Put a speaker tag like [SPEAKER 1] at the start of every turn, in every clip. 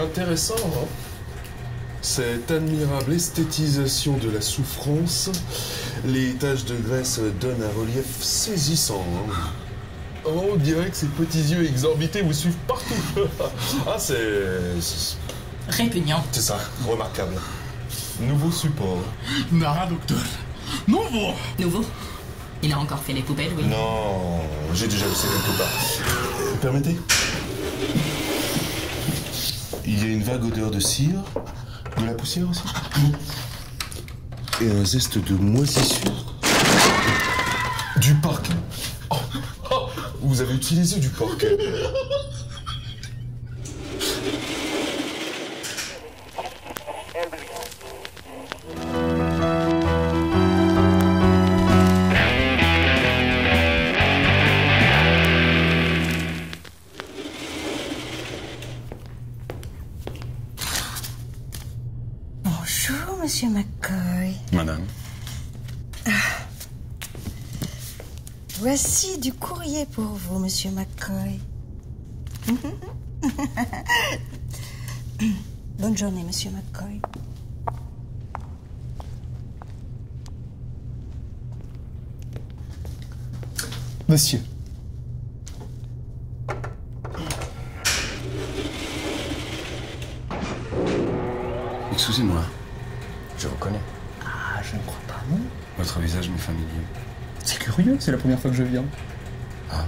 [SPEAKER 1] intéressant, hein. Cette admirable esthétisation de la souffrance, les taches de graisse donnent un relief saisissant, hein. Oh, on dirait que ces petits yeux exorbités vous suivent partout. Ah, c'est...
[SPEAKER 2] Répugnant.
[SPEAKER 1] C'est ça, remarquable. Nouveau support.
[SPEAKER 3] Non, docteur. Nouveau.
[SPEAKER 2] Nouveau. Il a encore fait les poubelles, oui.
[SPEAKER 1] Non, j'ai déjà vu ça quelque part. Permettez. Il y a une vague odeur de cire, de la poussière aussi. Et un zeste de moisissure. Du porc. Oh, oh, vous avez utilisé du porc.
[SPEAKER 4] Bonjour, Monsieur McCoy.
[SPEAKER 1] Madame.
[SPEAKER 4] Voici du courrier pour vous, Monsieur McCoy. Bonne journée, Monsieur McCoy.
[SPEAKER 5] Monsieur.
[SPEAKER 6] Excusez-moi, je vous connais.
[SPEAKER 5] Ah, je ne crois pas, non.
[SPEAKER 6] Votre visage m'est familier.
[SPEAKER 5] C'est curieux, c'est la première fois que je viens.
[SPEAKER 6] Ah.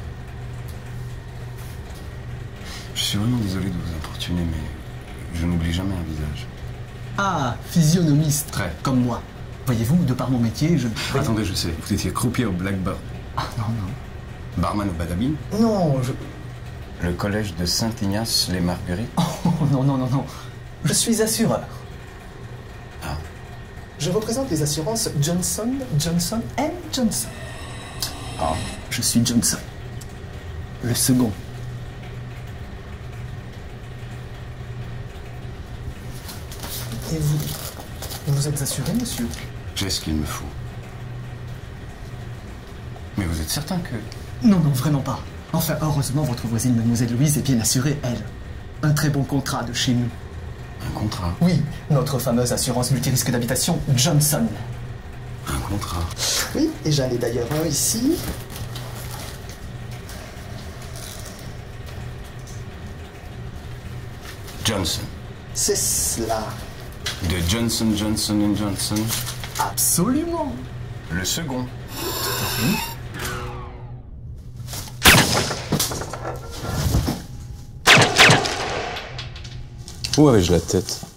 [SPEAKER 6] Je suis vraiment désolé de vous importuner, mais je n'oublie jamais un visage.
[SPEAKER 5] Ah, physionomiste.
[SPEAKER 6] Très.
[SPEAKER 5] Comme moi. Voyez-vous, de par mon métier, je...
[SPEAKER 6] Attendez, je sais, vous étiez croupier au Blackbird.
[SPEAKER 5] Ah, non, non.
[SPEAKER 6] Barman au Badabin.
[SPEAKER 5] Non, je...
[SPEAKER 6] Le collège de Saint-Ignace-les-Marguerites.
[SPEAKER 5] Oh, non, non, non, non. Je suis assureur.
[SPEAKER 6] Ah.
[SPEAKER 5] Je représente les assurances Johnson, Johnson Johnson.
[SPEAKER 6] Ah.
[SPEAKER 5] Je suis Johnson. Le second. Et vous? Vous êtes assuré, monsieur?
[SPEAKER 6] J'ai ce qu'il me faut. Mais vous êtes certain que...
[SPEAKER 5] Non, non, vraiment pas. Enfin, heureusement, votre voisine, mademoiselle Louise, est bien assurée, elle. Un très bon contrat de chez nous.
[SPEAKER 6] Un contrat.
[SPEAKER 5] Oui, notre fameuse assurance multirisque d'habitation Johnson.
[SPEAKER 6] Un contrat.
[SPEAKER 5] Oui, et j'en ai d'ailleurs un ici.
[SPEAKER 6] Johnson.
[SPEAKER 5] C'est cela.
[SPEAKER 6] De Johnson, Johnson & Johnson.
[SPEAKER 5] Absolument.
[SPEAKER 6] Le second.
[SPEAKER 7] Où avais-je la tête?